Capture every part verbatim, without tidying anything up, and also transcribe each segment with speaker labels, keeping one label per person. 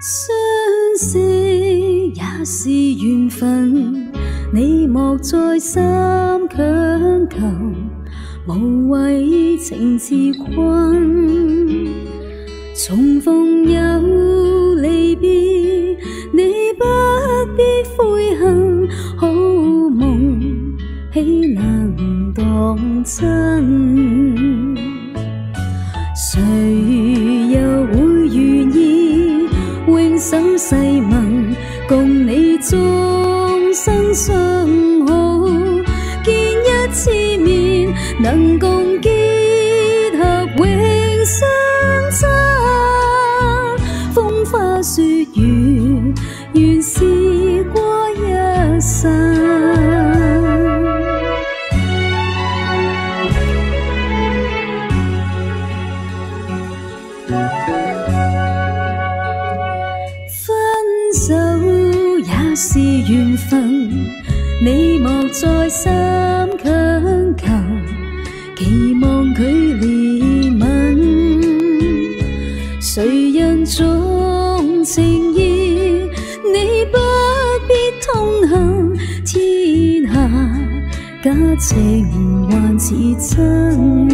Speaker 1: 相識也是緣分，你莫再三強求，無謂情自困。重逢又離別，你不必悔恨，好夢豈能當真？誰又會願意永守誓盟，共你終生相好？見一次面，能共結合永相親。風花雪月，原是過一生。分手也是緣分，你莫再三強求，期望佢憐憫。誰人重情義，你不必痛恨。天下假情還似真，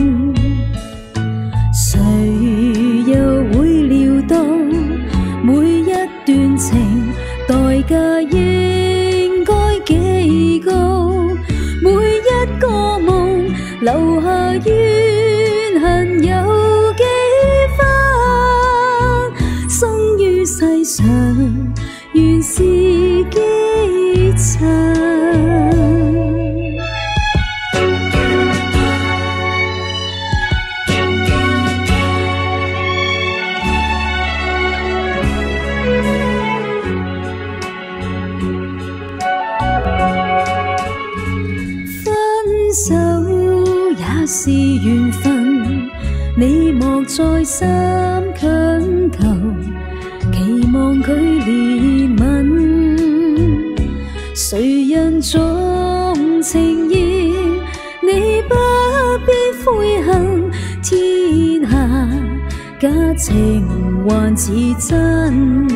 Speaker 1: 誰又會料到每一段情代價應該幾高？每一個夢留下怨恨有幾分？生於世上原是基層。分手也是緣分，你莫再三強求，期望佢憐憫。誰人重情義，你不必悔恨。天下假情還似真，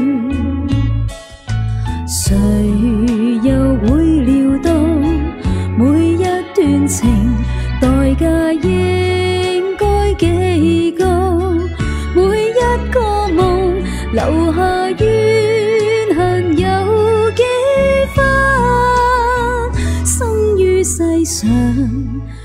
Speaker 1: 誰又會料到每一段情代價應該幾高？每一個夢留下怨恨有幾分？生於世上